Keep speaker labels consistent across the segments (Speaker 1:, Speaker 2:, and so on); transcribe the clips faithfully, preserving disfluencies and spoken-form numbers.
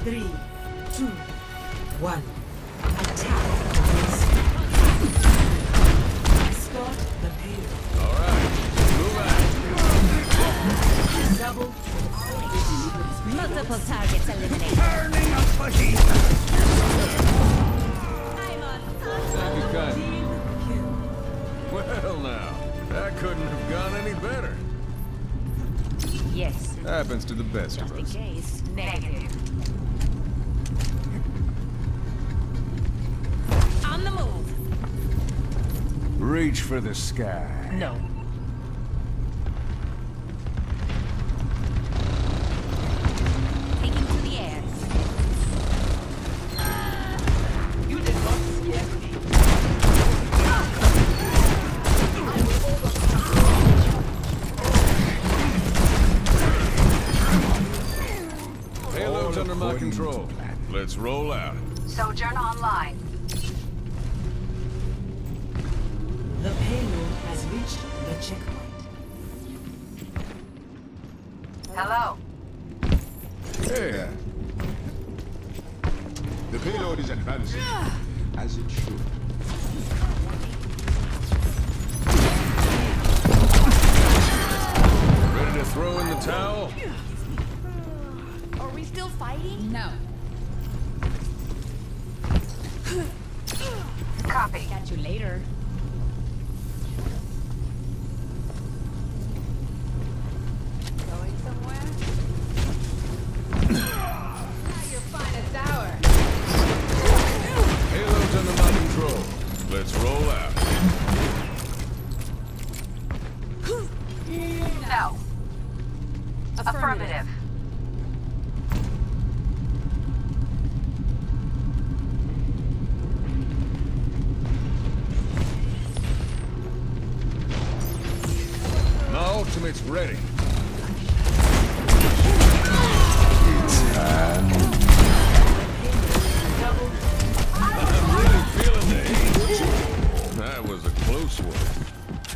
Speaker 1: Three, two, one. Attack. Start the payload.
Speaker 2: All right, move out.
Speaker 1: Double.
Speaker 3: Multiple targets eliminated.
Speaker 4: Turning a fajita.
Speaker 3: I'm on.
Speaker 2: Thank you kindly. Well now, that couldn't have gone any better.
Speaker 3: Yes.
Speaker 2: Happens to the best
Speaker 3: Just
Speaker 2: of
Speaker 3: in
Speaker 2: us.
Speaker 3: case. Negative. On the move.
Speaker 2: Reach for the sky.
Speaker 3: No. Taking to the air. You did not scare me.
Speaker 2: Payload's under my control. Let's roll out.
Speaker 5: Sojourn online.
Speaker 1: The payload has reached the checkpoint.
Speaker 5: Hello.
Speaker 2: Hey,
Speaker 6: The payload is advancing, as it should.
Speaker 2: ready to throw in the towel?
Speaker 3: Are we still fighting? No.
Speaker 5: Copy.
Speaker 3: Catch you later. Going somewhere? Your finest hour.
Speaker 2: Payload's under my control. Let's roll out.
Speaker 5: No. Affirmative.
Speaker 2: My ultimate's ready. I'm really feeling the heat. That was a close one.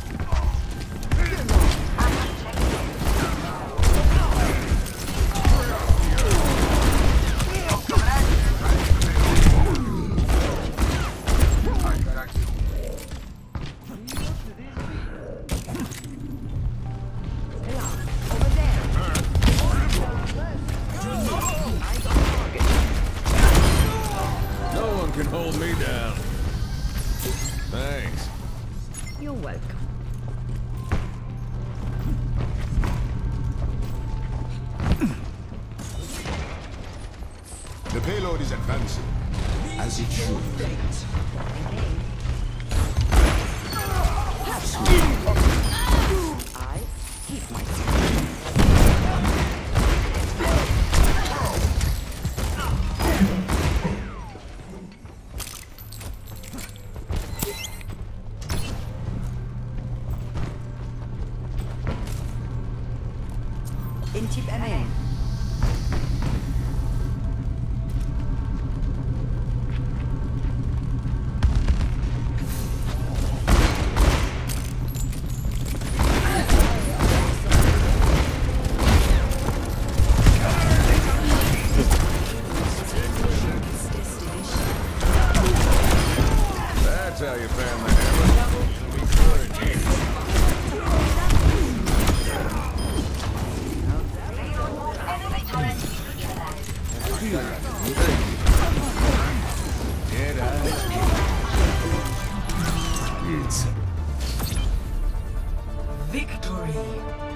Speaker 3: Over there.
Speaker 2: No one can hold me down. Thanks.
Speaker 3: You're welcome.
Speaker 6: The payload is advancing, as it should.
Speaker 3: I keep my
Speaker 1: Intip M A.
Speaker 2: That's how you found the hammer. Get out.
Speaker 1: Victory.